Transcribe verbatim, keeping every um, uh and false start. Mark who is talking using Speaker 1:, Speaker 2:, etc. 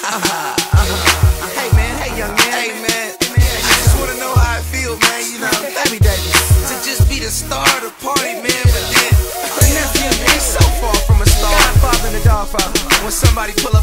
Speaker 1: Hey man, hey young man. Hey man, I just wanna know how I feel, man. You know, every day to just be the star of the party, man. But then the nephew, he's so far from a star. Godfather and the dog father. When somebody pull up